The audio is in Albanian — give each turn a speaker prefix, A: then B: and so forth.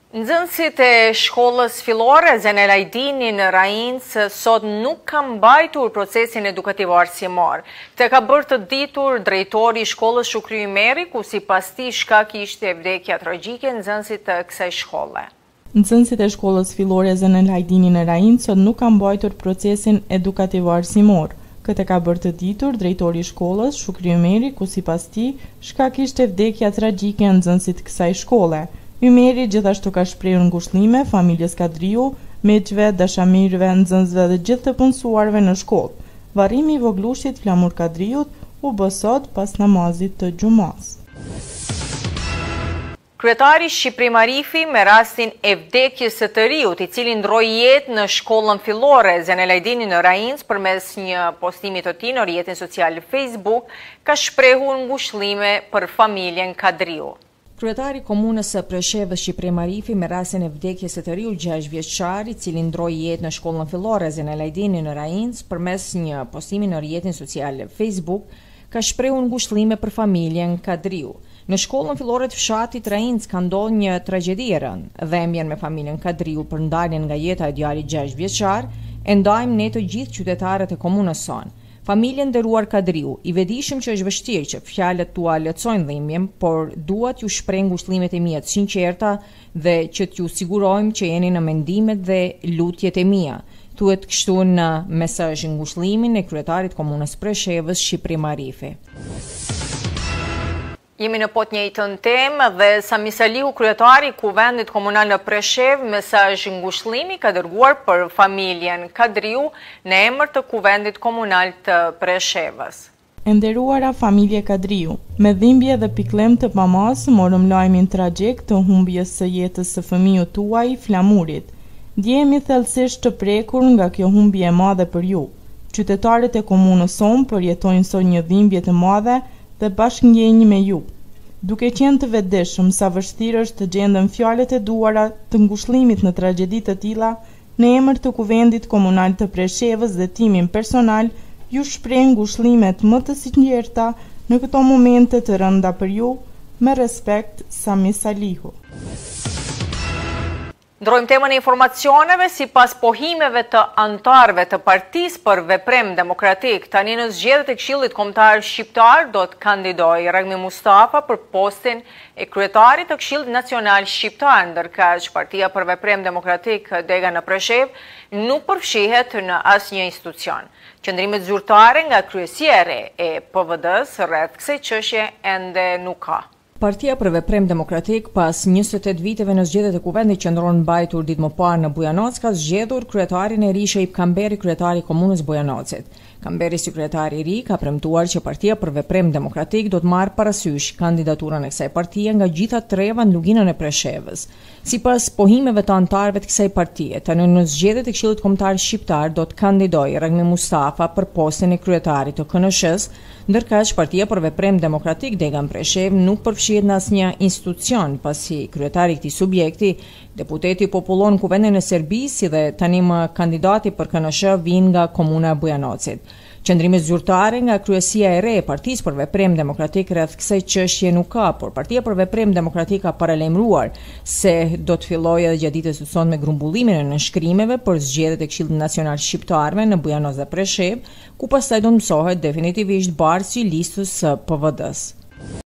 A: Nxënësit e shkollës fillore Zenel Ajdini në Rajinc sot nuk kanë mbajtur procesin edukativ arsimor. Këtë ka bërë të ditur drejtori i shkollës Shukri Ymeri, ku sipas tij shkaki ishte vdekja tragjike e nxënësit të kësaj shkolle.
B: Nxënësit e shkollës fillore Zenel Ajdini në Rajinc sot nuk kanë mbajtur procesin edukativ arsimor. Këtë ka bërë të ditur drejtori i shkollës Shukri Ymeri, ku sipas tij shkaki ishte vdekja tragjike e nxënësit të kësaj shkolle. Ymeri gjithashtu ka shprehur ngushëllime familjes Kadriu, miqve, dashamirëve, nxënësve dhe gjithë të punësuarve në shkollë. Varrimi i voglushit Flamur Kadriut u bë sot pas namazit të xumas.
A: Kryetari Shqipëri Marifi me rastin e vdekjes së të riut, i cili ndroi jetë në shkollën fillore Zenel Ajdini në Rajinc përmes një postimi të tij në rrjetin social Facebook, ka shprehur ngushëllime për familjen Kadriu.
C: Kryetari komunës së Preshevës Shqipëri Marifi me rastin e vdekjes së të riut 6 vjeçar, i cili ndroi jetë në shkollën fillore Zenel Ajdini në Rajinc përmes një postimi në rrjetin social Facebook, ka shprehur ngushëllime për familjen Kadriu. Në shkollën fillore të fshatit Rajinc ka ndodhur një tragjedi e rëndë. Dhembjen me familjen Kadriu për ndaljen nga jeta e djalit 6 vjeçar e ndajmë ne të gjithë qytetarët e komunës sonë. Familjen nderuar Kadriu, i vetëdijshëm që është vështirë që fjalët tua lehtësojnë dhimbjen, por dua t'ju shpreh ngushëllimet e mia të sinqerta dhe që t'ju sigurojmë që jeni në mendimet dhe lutjet e mia. Thuhet kështu në mesazh ngushëllimin e kryetarit komunës Preshevës Shqipëri Marifi.
A: Jemi në pot njëjtën temë dhe Sami Salihu, kryetari i Kuvendit Komunal në Preshevë, mesazh ngushëllimi ka dërguar për familjen Kadriu në emër të Kuvendit Komunal të Preshevës.
B: E nderuara familje Kadriu, me dhimbje dhe pikëllim të pamas morëm lajmin tragjik të humbjes së jetës së fëmijës tuaj Flamurit. Ndjehemi thellësisht të prekur nga kjo humbje e madhe për ju. Qytetarët e komunës sonë përjetojnë sot një dhimbje të madhe dhe bashkëndjenjë me ju. Duke qenë të vetëdijshëm sa vështirë është të gjenden fjalët e duara të ngushëllimit në tragjedi të tilla, në emër të Kuvendit Komunal të Preshevës dhe timin personal, ju shpreh ngushëllimet më të sinqerta në këto momente të rënda për ju. Me respekt, Sami Salihu.
A: Ndrojmë temën e informacioneve. Sipas pohimeve të anëtarëve të Partisë për Veprem Demokratik, tani në zgjedhjet e Këshillit Kombëtar Shqiptar do të kandidojë Ragmi Mustafa për postin e kryetarit të Këshillit Nacional Shqiptar, ndërkaq Partia për Veprem Demokratik Dega në Preshevë nuk përfshihet në asnjë institucion. Qëndrimet zyrtare nga kryesia e re e PVD-s rreth kësaj çështje ende nuk ka.
C: Partia për Veprem Demokratik pas 28 viteve në zgjedhjet e Kuvendit qendror mbajtur ditë më parë në Bujanoc ka zgjedhur kryetarin e ri Shejip Kamberi, kryetari i komunës Bujanocit. Kamberi si kryetari i ri ka premtuar që Partia për Veprem Demokratik do të marrë parasysh kandidaturën e kësaj partie nga gjitha treva në luginën e Preshevës. Sipas pohimeve të anëtarëve të kësaj partie, tani në zgjedhjet e Këshillit Kombëtar Shqiptar do të kandidojë Ragmi Mustafa për postin e kryetarit të KNSH-s, ndërkaq Partia për Veprem Demokratik Dega në Preshevë nuk përfshihet në asnjë institucion, pasi kryetari i këtij subjekti, deputeti popullor në Kuvendin e Serbisë dhe tani më kandidati për KNSH vijnë nga komuna e Bujanocit. Qëndrimet zyrtare nga kryesia e re e Partisë për Veprem Demokratik rreth kësaj çështje nuk ka, por Partia për Veprem Demokratik ka paralajmëruar se do të fillojë edhe gjatë ditës së sotme grumbullimin e nënshkrimeve për zgjedhjet e Këshillit Nacional Shqiptarëve në Bujanoc dhe Preshevë, ku pastaj do të mësohet definitivisht barsi i listës së PVD-s.